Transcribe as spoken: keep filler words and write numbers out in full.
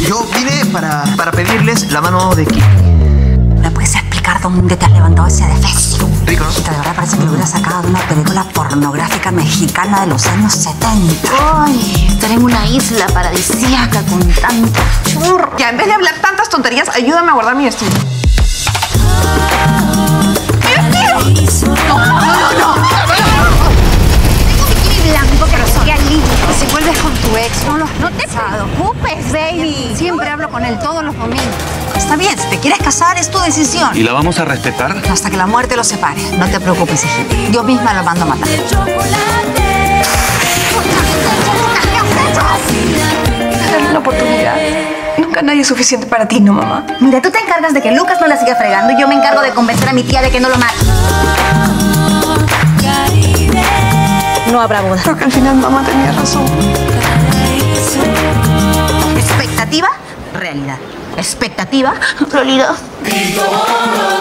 Yo vine para, para pedirles la mano de Kiki. ¿Me puedes explicar dónde te has levantado ese defecio? Rico, ¿no? De verdad parece que lo hubiera sacado de una película pornográfica mexicana de los años setenta. Ay, estar en una isla paradisíaca con tanto churro. Ya, en vez de hablar tantas tonterías, ayúdame a guardar mi vestido. ¡Mi vestido! ¡No, no, no, no! Tengo un bikini blanco que no sigue limpio. Si vuelves con tu ex, no los No te preocupes, baby. Siempre hablo con él todos los domingos. Está bien, si te quieres casar es tu decisión. ¿Y la vamos a respetar? Hasta que la muerte los separe. No te preocupes, hijita. Yo misma lo mando a matar. Dale una oportunidad. Nunca nadie es suficiente para ti, ¿no, mamá? Mira, tú te encargas de que Lucas no la siga fregando y yo me encargo de convencer a mi tía de que no lo mate. No habrá boda. Creo que al final mamá tenía razón. Expectativa, realidad. Expectativa, realidad.